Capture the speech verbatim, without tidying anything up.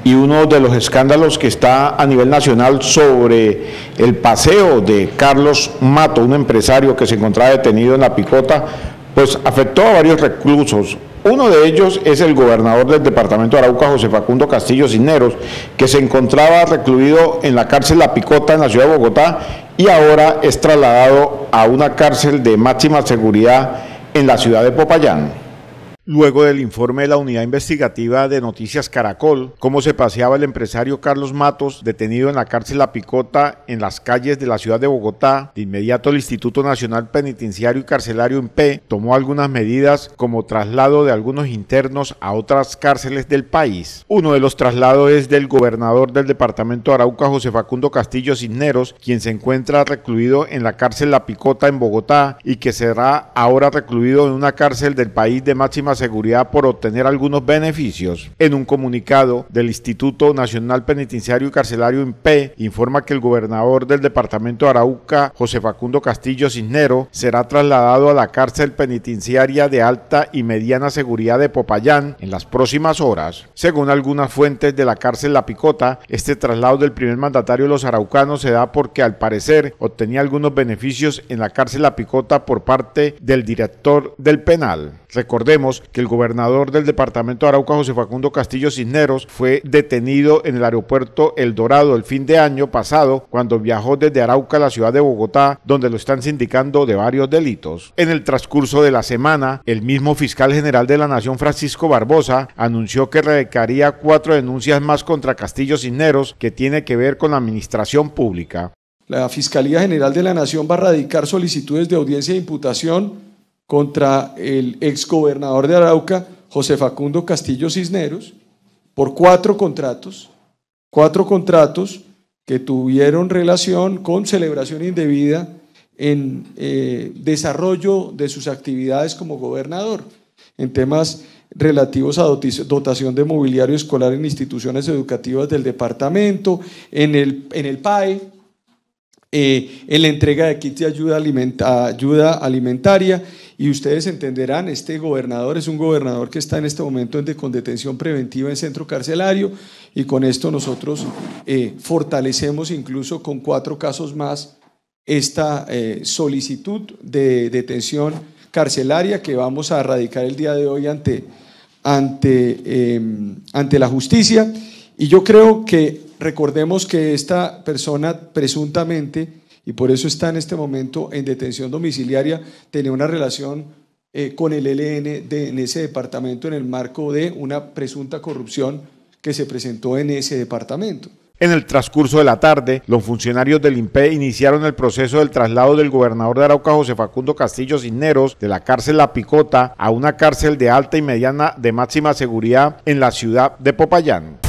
y uno de los escándalos que está a nivel nacional sobre el paseo de Carlos Mato, un empresario que se encontraba detenido en La Picota, pues afectó a varios reclusos. Uno de ellos es el gobernador del departamento de Arauca, José Facundo Castillo Cisneros, que se encontraba recluido en la cárcel La Picota en la ciudad de Bogotá y ahora es trasladado a una cárcel de máxima seguridad en la ciudad de Popayán. Luego del informe de la unidad investigativa de Noticias Caracol, cómo se paseaba el empresario Carlos Matos, detenido en la cárcel La Picota en las calles de la ciudad de Bogotá, de inmediato el Instituto Nacional Penitenciario y Carcelario I N P E tomó algunas medidas como traslado de algunos internos a otras cárceles del país. Uno de los traslados es del gobernador del departamento de Arauca, José Facundo Castillo Cisneros, quien se encuentra recluido en la cárcel La Picota en Bogotá y que será ahora recluido en una cárcel del país de máxima seguridad por obtener algunos beneficios. En un comunicado del Instituto Nacional Penitenciario y Carcelario I N P E informa que el gobernador del departamento de Arauca, José Facundo Castillo Cisneros, será trasladado a la cárcel penitenciaria de alta y mediana seguridad de Popayán en las próximas horas. Según algunas fuentes de la cárcel La Picota, este traslado del primer mandatario de los araucanos se da porque al parecer obtenía algunos beneficios en la cárcel La Picota por parte del director del penal. Recordemos que el gobernador del departamento de Arauca, José Facundo Castillo Cisneros, fue detenido en el aeropuerto El Dorado el fin de año pasado cuando viajó desde Arauca a la ciudad de Bogotá, donde lo están sindicando de varios delitos. En el transcurso de la semana, el mismo fiscal general de la Nación, Francisco Barbosa, anunció que radicaría cuatro denuncias más contra Castillo Cisneros que tiene que ver con la administración pública. La Fiscalía General de la Nación va a radicar solicitudes de audiencia de imputación contra el exgobernador de Arauca, José Facundo Castillo Cisneros, por cuatro contratos, cuatro contratos que tuvieron relación con celebración indebida en eh, desarrollo de sus actividades como gobernador, en temas relativos a dotación de mobiliario escolar en instituciones educativas del departamento, en el, en el P A E, eh, en la entrega de kits de ayuda, alimenta, ayuda alimentaria. Y ustedes entenderán, este gobernador es un gobernador que está en este momento en, con detención preventiva en centro carcelario y con esto nosotros eh, fortalecemos incluso con cuatro casos más esta eh, solicitud de detención carcelaria que vamos a radicar el día de hoy ante, ante, eh, ante la justicia. Y yo creo que recordemos que esta persona presuntamente, y por eso está en este momento en detención domiciliaria, tenía una relación eh, con el E L N de, en ese departamento en el marco de una presunta corrupción que se presentó en ese departamento. En el transcurso de la tarde, los funcionarios del I N P E iniciaron el proceso del traslado del gobernador de Arauca, José Facundo Castillo Cisneros, de la cárcel La Picota a una cárcel de alta y mediana de máxima seguridad en la ciudad de Popayán.